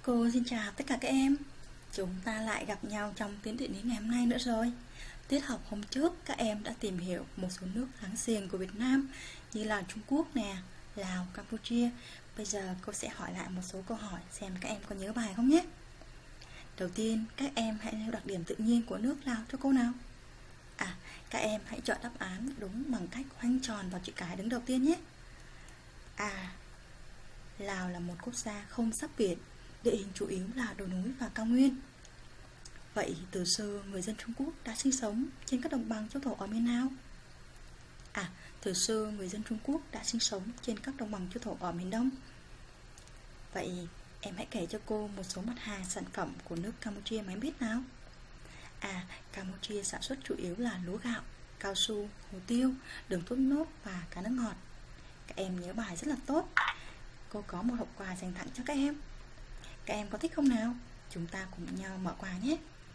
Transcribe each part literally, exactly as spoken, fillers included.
Cô xin chào tất cả các em. Chúng ta lại gặp nhau trong tiếng địa lý ngày hôm nay nữa rồi. Tiết học hôm trước các em đã tìm hiểu một số nước láng giềng của Việt Nam như là Trung Quốc nè, Lào, Campuchia. Bây giờ cô sẽ hỏi lại một số câu hỏi xem các em có nhớ bài không nhé. Đầu tiên các em hãy nêu đặc điểm tự nhiên của nước Lào cho cô nào. À, các em hãy chọn đáp án đúng bằng cách khoanh tròn vào chữ cái đứng đầu tiên nhé. À, Lào là một quốc gia không giáp biển, địa hình chủ yếu là đồi núi và cao nguyên. Vậy từ xưa người dân Trung Quốc đã sinh sống trên các đồng bằng châu thổ ở miền nào? À, từ xưa người dân Trung Quốc đã sinh sống trên các đồng bằng châu thổ ở miền Đông. Vậy em hãy kể cho cô một số mặt hàng sản phẩm của nước Campuchia mà em biết nào. À, Campuchia sản xuất chủ yếu là lúa gạo, cao su, hồ tiêu, đường thốt nốt và cá nước ngọt. Các em nhớ bài rất là tốt. Cô có một hộp quà dành tặng cho các em. Các em có thích không nào? Chúng ta cùng nhau mở quà nhé.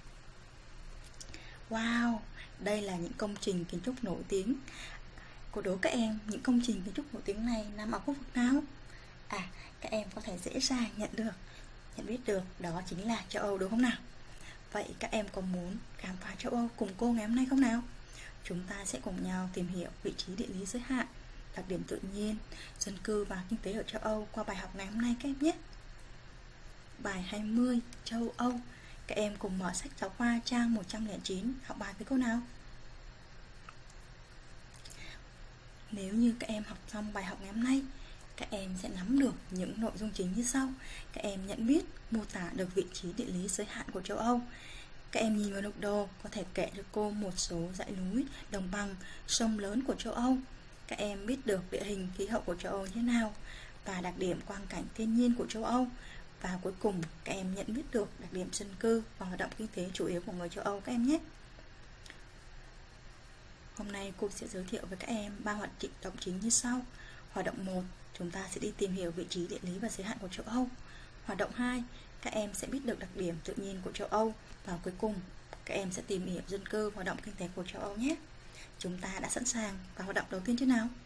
Wow, đây là những công trình kiến trúc nổi tiếng. Cô đố các em những công trình kiến trúc nổi tiếng này nằm ở khu vực nào? À, các em có thể dễ dàng nhận được, nhận biết được đó chính là châu Âu đúng không nào? Vậy các em có muốn khám phá châu Âu cùng cô ngày hôm nay không nào? Chúng ta sẽ cùng nhau tìm hiểu vị trí địa lý giới hạn, đặc điểm tự nhiên, dân cư và kinh tế ở châu Âu qua bài học ngày hôm nay các em nhé. Bài hai mươi châu Âu. Các em cùng mở sách giáo khoa trang một trăm lẻ chín học bài với cô nào. Nếu như các em học xong bài học ngày hôm nay, các em sẽ nắm được những nội dung chính như sau. Các em nhận biết, mô tả được vị trí địa lý giới hạn của châu Âu. Các em nhìn vào lục đồ có thể kể cho cô một số dãy núi, đồng bằng, sông lớn của châu Âu. Các em biết được địa hình khí hậu của châu Âu như thế nào và đặc điểm quang cảnh thiên nhiên của châu Âu. Và cuối cùng các em nhận biết được đặc điểm dân cư và hoạt động kinh tế chủ yếu của người châu Âu các em nhé. Hôm nay cô sẽ giới thiệu với các em ba hoạt động chính như sau. Hoạt động một, chúng ta sẽ đi tìm hiểu vị trí địa lý và giới hạn của châu Âu. Hoạt động hai, các em sẽ biết được đặc điểm tự nhiên của châu Âu. Và cuối cùng các em sẽ tìm hiểu dân cư và hoạt động kinh tế của châu Âu nhé. Chúng ta đã sẵn sàng vào hoạt động đầu tiên chưa nào?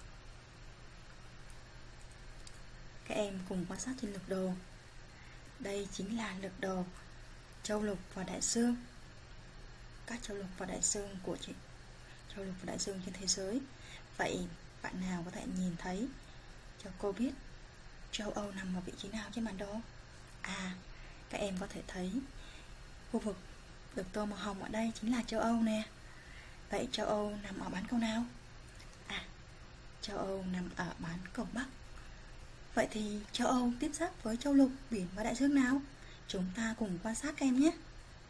Các em cùng quan sát trên lược đồ. Đây chính là lược đồ châu lục và đại dương. Các châu lục và đại dương của chị châu lục và đại dương trên thế giới. Vậy bạn nào có thể nhìn thấy cho cô biết châu Âu nằm ở vị trí nào trên bản đồ? À, các em có thể thấy khu vực được tô màu hồng ở đây chính là châu Âu nè. Vậy châu Âu nằm ở bán cầu nào? À, châu Âu nằm ở bán cầu Bắc. Vậy thì châu Âu tiếp giáp với châu lục, biển và đại dương nào? Chúng ta cùng quan sát các em nhé.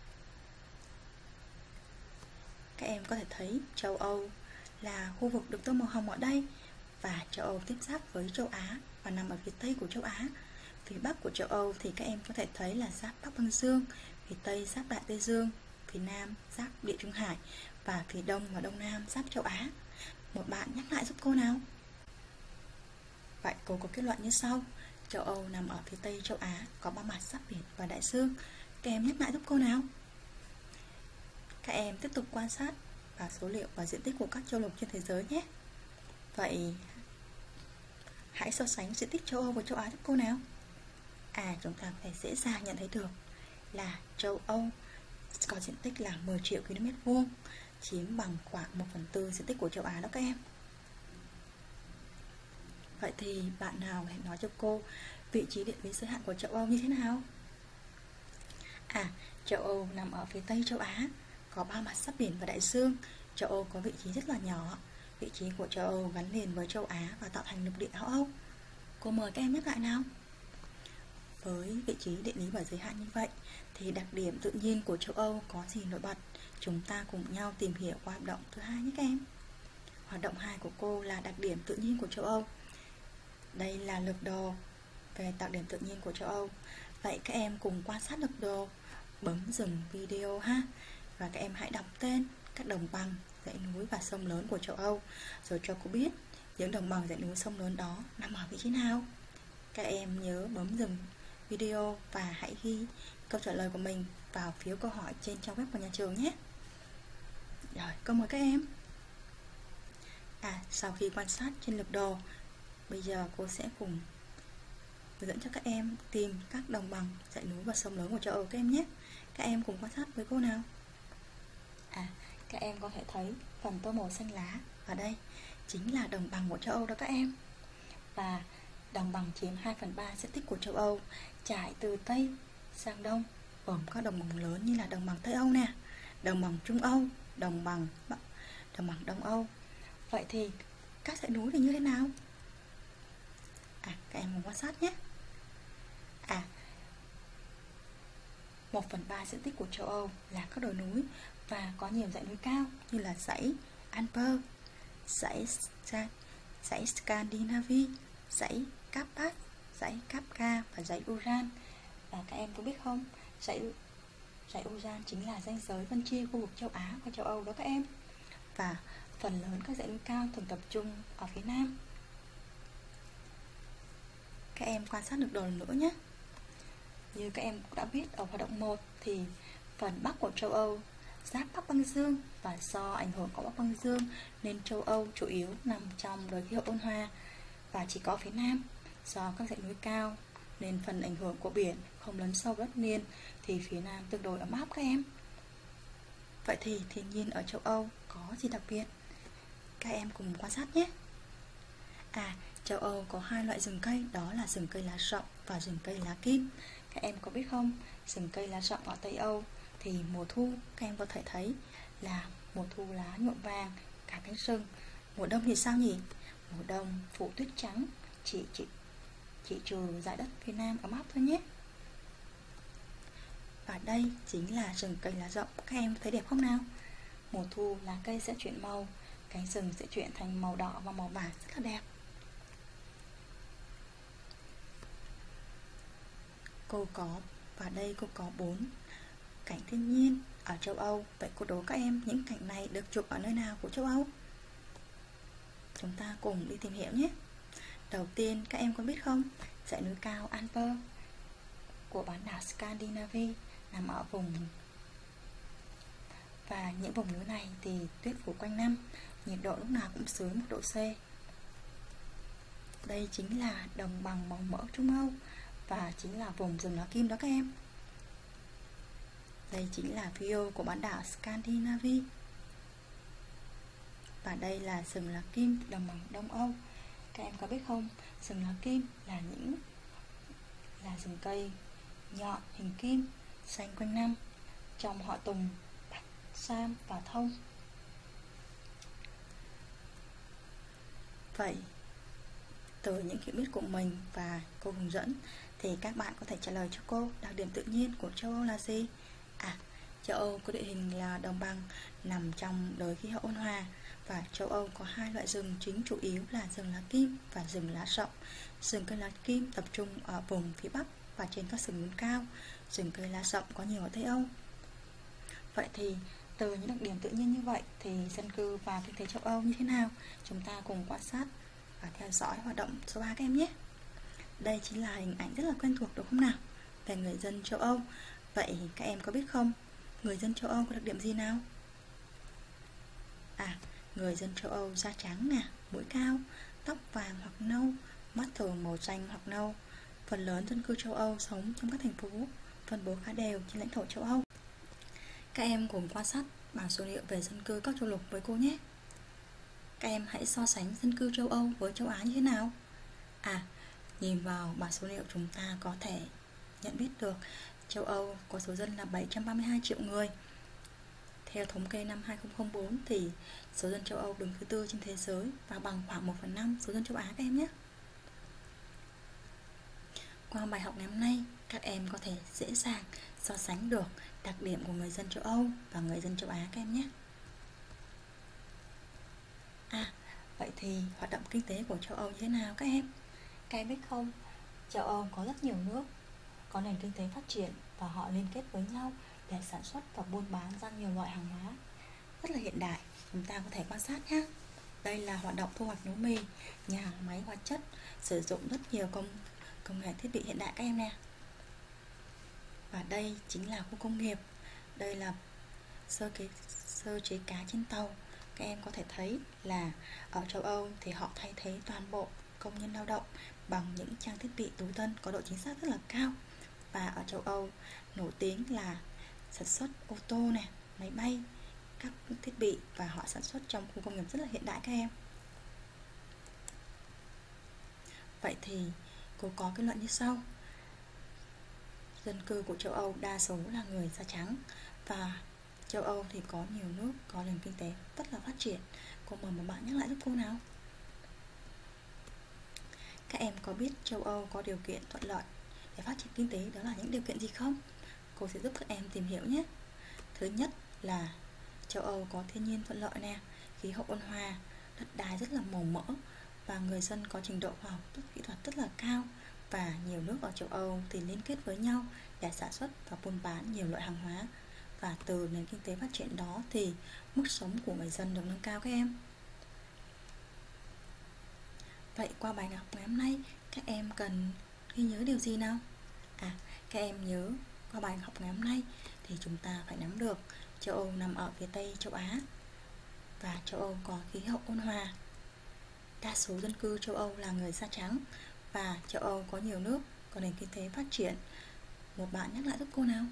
Các em có thể thấy châu Âu là khu vực được tô màu hồng ở đây. Và châu Âu tiếp giáp với châu Á và nằm ở phía Tây của châu Á. Phía Bắc của châu Âu thì các em có thể thấy là giáp Bắc Băng Dương, phía Tây giáp Đại Tây Dương, phía Nam giáp Địa Trung Hải và phía Đông và Đông Nam giáp châu Á. Một bạn nhắc lại giúp cô nào. Vậy cô có kết luận như sau. Châu Âu nằm ở phía Tây châu Á, có ba mặt giáp biển và đại dương. Các em nhắc lại giúp cô nào. Các em tiếp tục quan sát và số liệu và diện tích của các châu lục trên thế giới nhé. Vậy hãy so sánh diện tích châu Âu và châu Á giúp cô nào. À, chúng ta có thể dễ dàng nhận thấy được là châu Âu có diện tích là mười triệu ki lô mét vuông, chiếm bằng khoảng một phần tư diện tích của châu Á đó các em. Vậy thì bạn nào hãy nói cho cô vị trí địa lý giới hạn của châu Âu như thế nào? À, châu Âu nằm ở phía Tây châu Á, có ba mặt giáp biển và đại dương. Châu Âu có vị trí rất là nhỏ. Vị trí của châu Âu gắn liền với châu Á và tạo thành lục địa Âu Âu. Cô mời các em nhắc lại nào. Với vị trí địa lý và giới hạn như vậy thì đặc điểm tự nhiên của châu Âu có gì nổi bật? Chúng ta cùng nhau tìm hiểu qua hoạt động thứ hai nhé các em. Hoạt động hai của cô là đặc điểm tự nhiên của châu Âu. Đây là lược đồ về đặc điểm tự nhiên của châu Âu. Vậy các em cùng quan sát lược đồ, bấm dừng video ha. Và các em hãy đọc tên các đồng bằng, dãy núi và sông lớn của châu Âu, rồi cho cô biết những đồng bằng, dãy núi, sông lớn đó nằm ở vị trí nào. Các em nhớ bấm dừng video và hãy ghi câu trả lời của mình vào phiếu câu hỏi trên trang web của nhà trường nhé. Rồi, câu mời các em. À, sau khi quan sát trên lược đồ, bây giờ cô sẽ cùng hướng dẫn cho các em tìm các đồng bằng, dãy núi và sông lớn của châu Âu các em nhé. Các em cùng quan sát với cô nào. À, các em có thể thấy phần tô màu xanh lá ở đây chính là đồng bằng của châu Âu đó các em. Và đồng bằng chiếm hai phần ba diện tích của châu Âu, trải từ Tây sang Đông, gồm các đồng bằng lớn như là đồng bằng Tây Âu nè, đồng bằng Trung Âu, đồng bằng đồng bằng Đông Âu. Vậy thì các dãy núi thì như thế nào? À, các em cùng quan sát nhé. À, một phần ba diện tích của châu Âu là các đồi núi và có nhiều dãy núi cao như là dãy Alper, dãy dãy Scandinavia, dãy Carpath, dãy Kapka và dãy Ural. Và các em có biết không, dãy dãy Ural chính là ranh giới phân chia khu vực châu Á và châu Âu đó các em. Và phần lớn các dãy núi cao thường tập trung ở phía Nam. Các em quan sát được đồ nữa nhé. Như các em cũng đã biết ở hoạt động một thì phần Bắc của châu Âu giáp Bắc Băng Dương, và do ảnh hưởng của Bắc Băng Dương nên châu Âu chủ yếu nằm trong đới khí hậu ôn hòa, và chỉ có phía Nam do các dãy núi cao nên phần ảnh hưởng của biển không lấn sâu đất liền thì phía Nam tương đối ấm áp các em. Vậy thì thiên nhiên ở châu Âu có gì đặc biệt? Các em cùng quan sát nhé. À, châu Âu có hai loại rừng cây, đó là rừng cây lá rộng và rừng cây lá kim. Các em có biết không, rừng cây lá rộng ở Tây Âu thì mùa thu các em có thể thấy là mùa thu lá nhuộm vàng cả cánh rừng. Mùa đông thì sao nhỉ? Mùa đông phủ tuyết trắng, chỉ chỉ chỉ trừ dải đất phía Nam ấm áp thôi nhé. Và đây chính là rừng cây lá rộng. Các em thấy đẹp không nào? Mùa thu lá cây sẽ chuyển màu, cánh rừng sẽ chuyển thành màu đỏ và màu vàng rất là đẹp. Cô có và đây cô có bốn cảnh thiên nhiên ở châu Âu. Vậy cô đố các em những cảnh này được chụp ở nơi nào của châu Âu? Chúng ta cùng đi tìm hiểu nhé. Đầu tiên các em có biết không, dãy núi cao Alper của bán đảo Scandinavia nằm ở vùng, và những vùng núi này thì tuyết phủ quanh năm, nhiệt độ lúc nào cũng dưới một độ C. Đây chính là đồng bằng màu mỡ Trung Âu và chính là vùng rừng lá kim đó các em. Đây chính là Vio của bán đảo Scandinavia. Và đây là rừng lá kim đồng bằng Đông Âu. Các em có biết không, rừng lá kim là những là rừng cây nhọn hình kim, xanh quanh năm, trong họ tùng, bạch, sam và thông. Vậy từ những hiểu biết của mình và cô hướng dẫn thì các bạn có thể trả lời cho cô đặc điểm tự nhiên của châu Âu là gì? À, châu Âu có địa hình là đồng bằng, nằm trong đới khí hậu ôn hòa. Và châu Âu có hai loại rừng chính chủ yếu là rừng lá kim và rừng lá rộng. Rừng cây lá kim tập trung ở vùng phía Bắc và trên các sườn núi cao. Rừng cây lá rộng có nhiều ở Tây Âu. Vậy thì từ những đặc điểm tự nhiên như vậy thì dân cư và kinh tế châu Âu như thế nào? Chúng ta cùng quan sát và theo dõi hoạt động số ba các em nhé. Đây chính là hình ảnh rất là quen thuộc đúng không nào, về người dân châu Âu. Vậy các em có biết không, người dân châu Âu có đặc điểm gì nào? À, người dân châu Âu da trắng nè, mũi cao, tóc vàng hoặc nâu, mắt thường màu xanh hoặc nâu. Phần lớn dân cư châu Âu sống trong các thành phố, phân bố khá đều trên lãnh thổ châu Âu. Các em cùng quan sát bảng số liệu về dân cư các châu lục với cô nhé. Các em hãy so sánh dân cư châu Âu với châu Á như thế nào? À, nhìn vào bảng số liệu chúng ta có thể nhận biết được châu Âu có số dân là bảy trăm ba mươi hai triệu người. Theo thống kê năm hai không không bốn thì số dân châu Âu đứng thứ tư trên thế giới và bằng khoảng một phần năm số dân châu Á các em nhé. Qua bài học ngày hôm nay, các em có thể dễ dàng so sánh được đặc điểm của người dân châu Âu và người dân châu Á các em nhé. À, vậy thì hoạt động kinh tế của châu Âu như thế nào các em? Các em biết không, châu Âu có rất nhiều nước có nền kinh tế phát triển và họ liên kết với nhau để sản xuất và buôn bán ra nhiều loại hàng hóa rất là hiện đại. Chúng ta có thể quan sát nhé. Đây là hoạt động thu hoạch lúa mì, nhà máy hóa chất, sử dụng rất nhiều công công nghệ thiết bị hiện đại các em nè. Và đây chính là khu công nghiệp. Đây là sơ chế, sơ chế cá trên tàu. Các em có thể thấy là ở châu Âu thì họ thay thế toàn bộ công nhân lao động bằng những trang thiết bị tối tân có độ chính xác rất là cao. Và ở châu Âu nổi tiếng là sản xuất ô tô này, máy bay, các thiết bị, và họ sản xuất trong khu công nghiệp rất là hiện đại các em. Vậy thì cô có kết luận như sau: dân cư của châu Âu đa số là người da trắng, và châu Âu thì có nhiều nước có nền kinh tế rất là phát triển. Cô mời một bạn nhắc lại giúp cô nào. Các em có biết châu Âu có điều kiện thuận lợi để phát triển kinh tế, đó là những điều kiện gì không? Cô sẽ giúp các em tìm hiểu nhé. Thứ nhất là châu Âu có thiên nhiên thuận lợi nè, khí hậu ôn hòa, đất đai rất là màu mỡ, và người dân có trình độ khoa học kỹ thuật rất là cao. Và nhiều nước ở châu Âu thì liên kết với nhau để sản xuất và buôn bán nhiều loại hàng hóa, và từ nền kinh tế phát triển đó thì mức sống của người dân được nâng cao các em. Vậy qua bài học ngày hôm nay, các em cần ghi nhớ điều gì nào? À, các em nhớ qua bài học ngày hôm nay thì chúng ta phải nắm được châu Âu nằm ở phía Tây châu Á, và châu Âu có khí hậu ôn hòa. Đa số dân cư châu Âu là người da trắng, và châu Âu có nhiều nước có nền kinh tế phát triển. Một bạn nhắc lại giúp cô nào.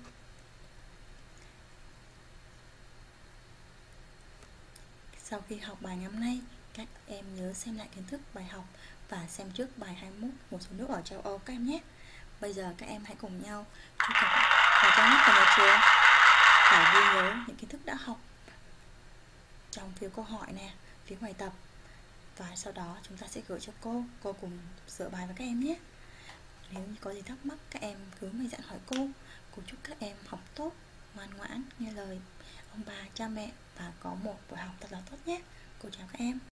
Sau khi học bài ngày hôm nay, các em nhớ xem lại kiến thức bài học và xem trước bài hai mươi mốt một số nước ở châu Âu các em nhé. Bây giờ các em hãy cùng nhau truy cập vào trang web của nhà trường và ghi nhớ những kiến thức đã học trong phiếu câu hỏi nè, phiếu bài tập, và sau đó chúng ta sẽ gửi cho cô, cô cùng sửa bài với các em nhé. Nếu như có gì thắc mắc, các em cứ mạnh dạn hỏi cô. Cô chúc các em học tốt, ngoan ngoãn, nghe lời ông bà, cha mẹ và có một buổi học thật là tốt nhé. Cô chào các em.